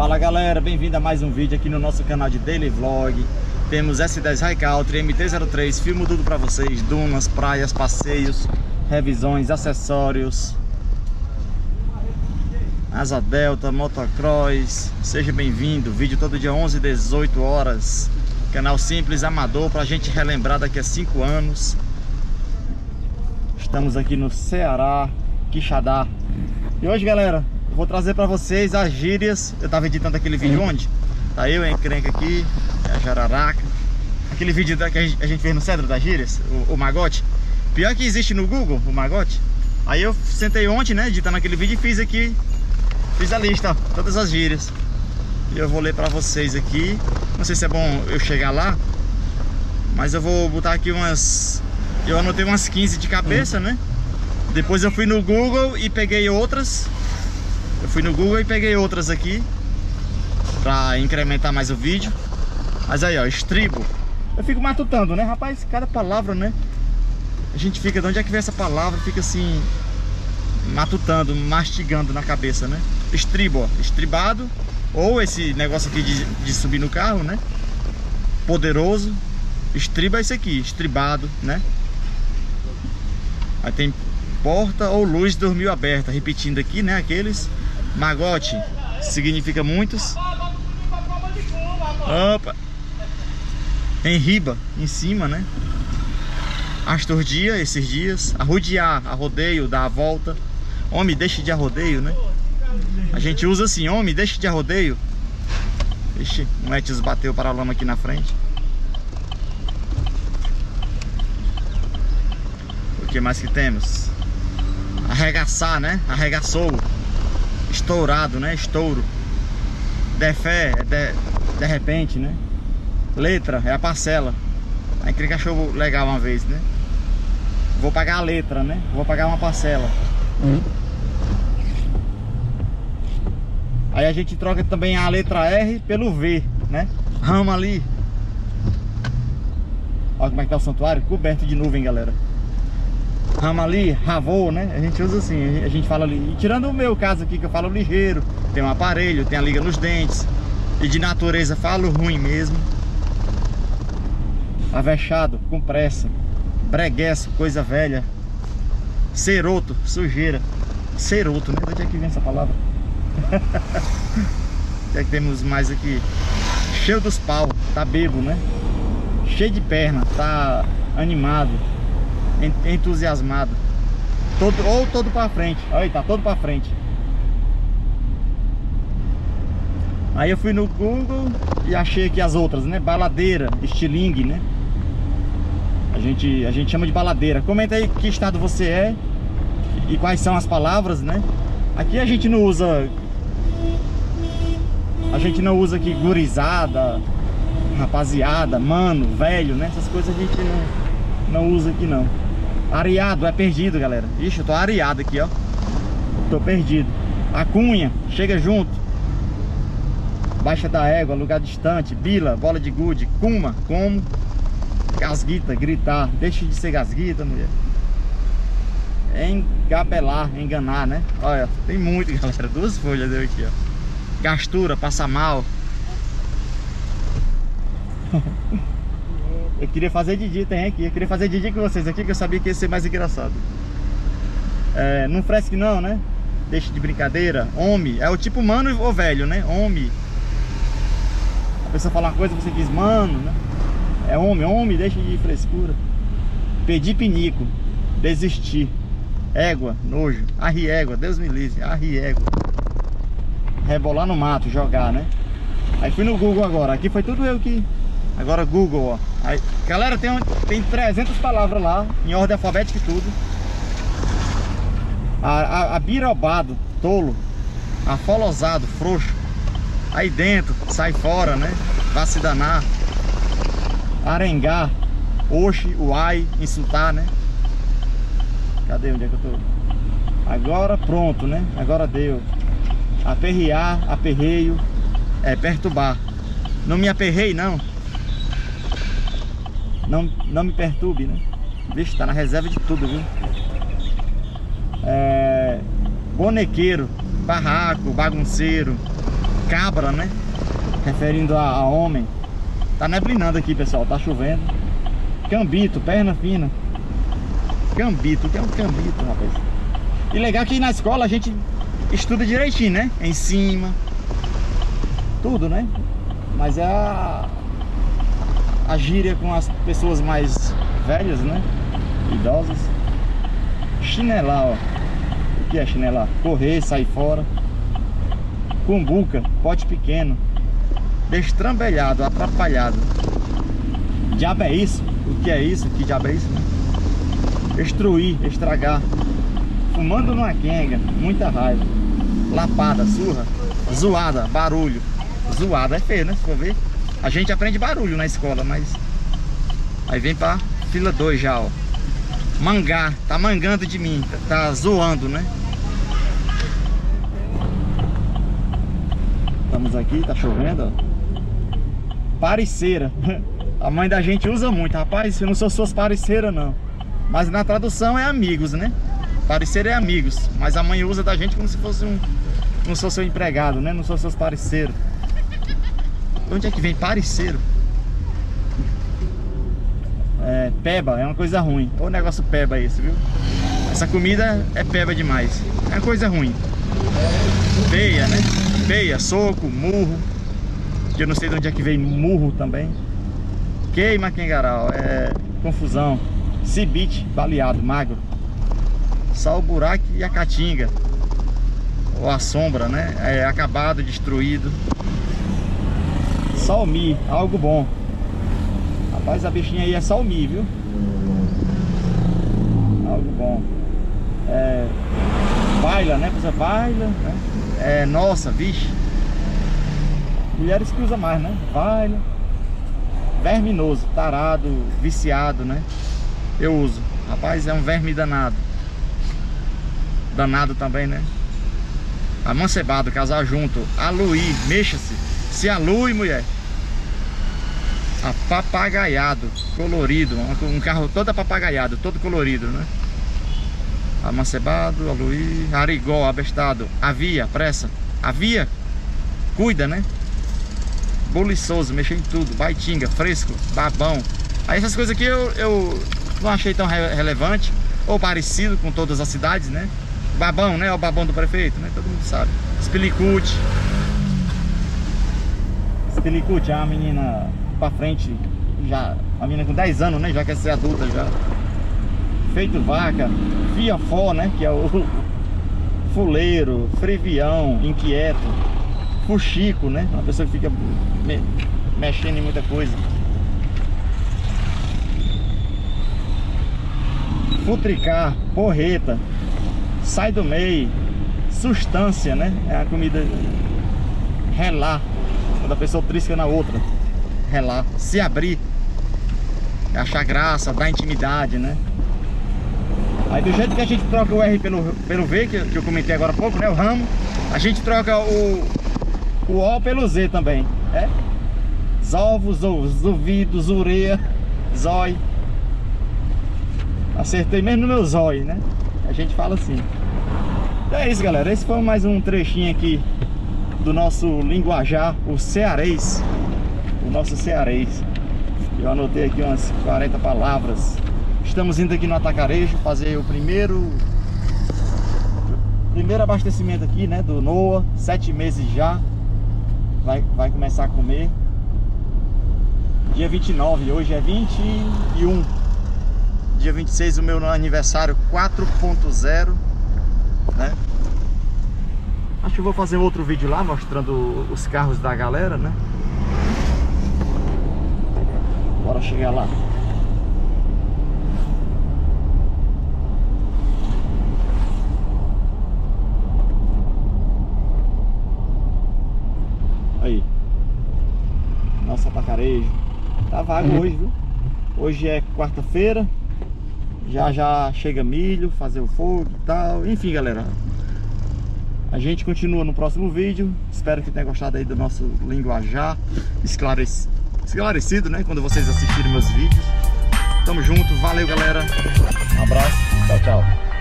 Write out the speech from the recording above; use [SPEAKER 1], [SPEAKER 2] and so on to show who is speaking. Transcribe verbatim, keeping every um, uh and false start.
[SPEAKER 1] Fala galera, bem-vindo a mais um vídeo aqui no nosso canal de Daily Vlog. Temos S dez High Country, M T zero três, filmo tudo pra vocês. Dunas, praias, passeios, revisões, acessórios, asa delta, motocross. Seja bem-vindo, vídeo todo dia onze e dezoito horas. Canal simples, amador, pra gente relembrar daqui a cinco anos. Estamos aqui no Ceará, Quixadá. E hoje, galera, eu vou trazer pra vocês as gírias. Eu tava editando aquele vídeo onde? Tá eu, a encrenca aqui, a jararaca. Aquele vídeo que a gente fez no Cedro das Gírias, o, o Magote. Pior que existe no Google, o Magote. Aí eu sentei ontem, né, editando aquele vídeo e fiz aqui. Fiz a lista, ó, todas as gírias. E eu vou ler pra vocês aqui. Não sei se é bom eu chegar lá, mas eu vou botar aqui umas... Eu anotei umas quinze de cabeça, né? Depois eu fui no Google e peguei outras. Eu fui no Google e peguei outras aqui pra incrementar mais o vídeo. Mas aí, ó, estribo. Eu fico matutando, né, rapaz? Cada palavra, né? A gente fica, de onde é que vem essa palavra? Fica assim, matutando, mastigando na cabeça, né? Estribo, ó, estribado. Ou esse negócio aqui de, de subir no carro, né? Poderoso. Estriba é isso aqui, estribado, né? Aí tem porta ou luz dormiu aberta. Repetindo aqui, né, aqueles. Magote significa muitos. Opa. Tem riba em cima, né? Astordia, esses dias. Arrodear, arrodeio, dar a volta. Homem, deixe de arrodeio, né? A gente usa assim, homem, deixe de arrodeio. Ixi, o Etios bateu para a lama aqui na frente. O que mais que temos? Arregaçar, né? Arregaçou. Estourado, né? Estouro. Defé é de, de repente, né? Letra é a parcela. Aí que achou legal uma vez, né? Vou pagar a letra, né? Vou pagar uma parcela. Uhum. Aí a gente troca também a letra R pelo V, né? Rama ali. Olha como é que tá o santuário, coberto de nuvem, galera. Rama ali, ravou, né? A gente usa assim, a gente fala ali. E tirando o meu caso aqui, que eu falo ligeiro, tem um aparelho, tem a liga nos dentes. E de natureza falo ruim mesmo. Avexado, com pressa. Bregueço, coisa velha. Ceroto, sujeira. Ceroto, né? De onde é que vem essa palavra? O que é que temos mais aqui? Cheio dos pau, tá bebo, né? Cheio de perna, tá animado, entusiasmado. Todo, ou todo pra frente. Aí, tá todo pra frente. Aí eu fui no Google e achei aqui as outras, né? Baladeira, estilingue, né? A gente, a gente chama de baladeira. Comenta aí que estado você é e quais são as palavras, né? Aqui a gente não usa... A gente não usa aqui gurizada, rapaziada, mano, velho, né? Essas coisas a gente não, não usa aqui não. Areado é perdido, galera. Ixi, eu tô areado aqui, ó. Tô perdido. Acunha, chega junto. Baixa da égua, lugar distante. Bila, bola de gude. Cuma, como. Gasguita, gritar. Deixe de ser gasguita, mulher. Engabelar, enganar, né? Olha, tem muito, galera. Duas folhas deu aqui, ó. Gastura, passa mal. Eu queria fazer Didi, tem aqui. Eu queria fazer Didi com vocês aqui, que eu sabia que ia ser mais engraçado. É, não fresque não, né? Deixe de brincadeira. Homem, é o tipo mano ou velho, né? Homem. A pessoa fala uma coisa, você diz mano, né? É homem, homem, deixa de frescura. Pedir pinico, desistir. Égua, nojo. Arri égua, Deus me livre. Arri égua. Rebolar no mato, jogar, né? Aí fui no Google agora. Aqui foi tudo eu que... Agora Google, ó. Aí, galera, tem, tem trezentas palavras lá, em ordem alfabética e tudo. A, a, abirobado, tolo. Afolosado, frouxo. Aí dentro, sai fora, né? Vá se danar. Arengar. Oxe, uai, insultar, né? Cadê? Onde é que eu tô? Agora pronto, né? Agora deu. Aperrear, aperreio. É perturbar. Não me aperrei, não. Não, não me perturbe, né? Vixe, tá na reserva de tudo, viu? É... Bonequeiro. Barraco, bagunceiro. cabra, né? Referindo a, a homem. Tá neblinando aqui, pessoal, tá chovendo. Cambito, perna fina. Cambito, o que é um cambito, rapaz? E legal que na escola a gente estuda direitinho, né? Em cima. Tudo, né? Mas é a, a gíria com as pessoas mais velhas, né? Idosas. Chinelar, ó. O que é chinelar? Correr, sair fora. Cumbuca, pote pequeno. Destrambelhado, atrapalhado. Diabo é isso? O que é isso? Que diabo é isso, né? Destruir, estragar. Fumando numa quenga, muita raiva. Lapada, surra. Zoada, barulho. Zoada é feio, né? Se for ver. A gente aprende barulho na escola, mas... Aí vem pra fila dois já, ó. Mangar, tá mangando de mim. Tá zoando, né? Estamos aqui, tá chovendo, ó. Pareceira. A mãe da gente usa muito. Rapaz, eu não sou suas pareceiras, não. Mas na tradução é amigos, né? Pareceira é amigos. Mas a mãe usa da gente como se fosse um... Não sou seu empregado, né? Não sou seus pareceiros. De onde é que vem pareceiro? É, peba, é uma coisa ruim. Olha o negócio peba esse, viu? Essa comida é peba demais. É uma coisa ruim. Peia, né? Peia, soco, murro. Que eu não sei de onde é que vem murro também. Queima quengaral, é confusão. Cibite, baleado, magro. Só o buraco e a caatinga. Ou a sombra, né? É acabado, destruído. Salmi, algo bom. Rapaz, a bichinha aí é salmi, viu? Algo bom. É... Baila, né? Você baila, né? É, nossa, vixe. Mulheres que usam mais, né? Baila. Verminoso, tarado, viciado, né? Eu uso. Rapaz, é um verme danado. Danado também, né? Amancebado, casal junto. Aluir, mexa-se. Se alui, mulher. Apapagaiado, colorido. Um carro todo apapagaiado, todo colorido, né? Amancebado, aluir. Arigó, abestado. Avia, pressa. Avia, cuida, né? Boliçoso, mexer em tudo. Baitinga, fresco, babão. Aí essas coisas aqui eu, eu não achei tão re relevante. Ou parecido com todas as cidades, né? Babão, né? É o babão do prefeito, né? Todo mundo sabe. Espilicute. Espilicute é uma menina pra frente. Já, uma menina com dez anos, né? Já quer ser adulta já. Feito vaca. Fiafó, né? Que é o fuleiro, frevião, inquieto. Fuxico, né? Uma pessoa que fica me mexendo em muita coisa. Futricar, porreta, sai do meio, sustância, né? É a comida. Relar, quando a pessoa trisca na outra. Relar, se abrir, achar graça, dar intimidade, né? Aí do jeito que a gente troca o R pelo, pelo V, que, que eu comentei agora há pouco, né? O ramo, a gente troca o, o O pelo Z também, é? Ovos, ovos, ouvidos, ureia, zói. Acertei mesmo no meu zóio, né? A gente fala assim. Então é isso, galera. Esse foi mais um trechinho aqui do nosso linguajar, o cearês. O nosso cearês. Eu anotei aqui umas quarenta palavras. Estamos indo aqui no Atacarejo fazer o primeiro Primeiro abastecimento aqui, né? Do Noah. Sete meses já. Vai, vai começar a comer. Dia vinte e nove, hoje é vinte e um. Dia vinte e seis, o meu aniversário quatro ponto zero, né? Acho que eu vou fazer outro vídeo lá mostrando os carros da galera, né? Bora chegar lá. Aí. Nossa, Atacarejo. Tá vago hoje, viu? Hoje é quarta-feira. Já já chega milho, fazer o fogo e tal. Enfim, galera, a gente continua no próximo vídeo. Espero que tenha gostado aí do nosso linguajar esclarecido, esclarecido, né? Quando vocês assistirem meus vídeos. Tamo junto, valeu, galera. Um abraço, tchau, tchau.